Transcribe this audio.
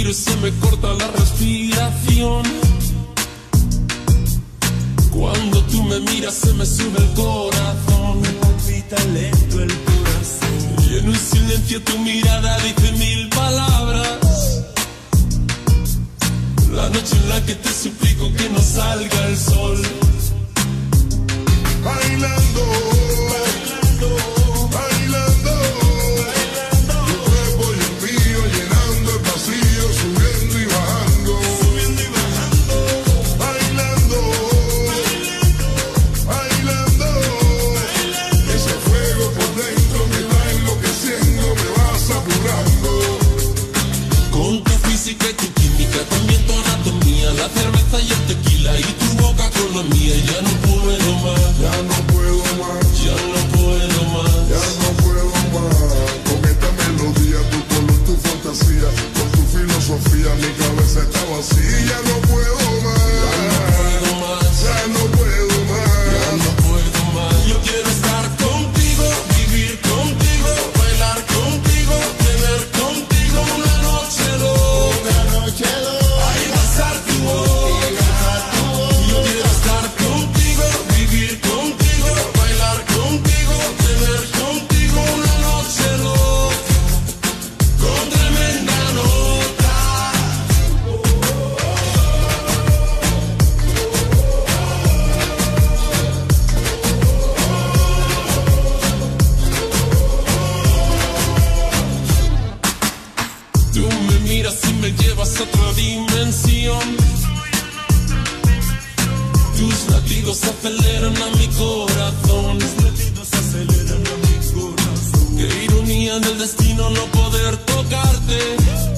miro y se me corta la respiración. Cuando tú me miras se me sube el corazón. Me palpita lento el corazón. Y en un silencio tu mirada dice mil palabras. La noche en la que te suplico que no salga el sol. Bailando, bailando, bailando, bailando. Tu cuerpo y el mío llenando el vacío, subiendo y bajando, subiendo y bajando. Bailando, bailando, bailando. Ese fuego por dentro me va enloqueciendo, me va saturando. Con tu física y tu química, también tu anatomía, la cerveza y el tequila y tu boca con la mía, ya no puedo más. Ya no puedo más, Ya no puedo más. ya no puedo más. Con esta melodía, tu color, tu fantasía, con tu filosofía, mi cabeza está vacía. Ya no puedo más, Ya no puedo más. ya no puedo más. Ya no puedo más. Yo quiero estar contigo, vivir contigo, bailar contigo, tener contigo una noche loca. Ahí va a estar tu boca. Yo quiero estar contigo, vivir contigo, bailar contigo, tener contigo una noche loca. Con tremenda nota. Tú me miras y me llevas a otra dimensión. Tus latidos aceleran a mi corazón. Los latidos aceleran a mi corazón. Qué ironía del destino no poder tocarte.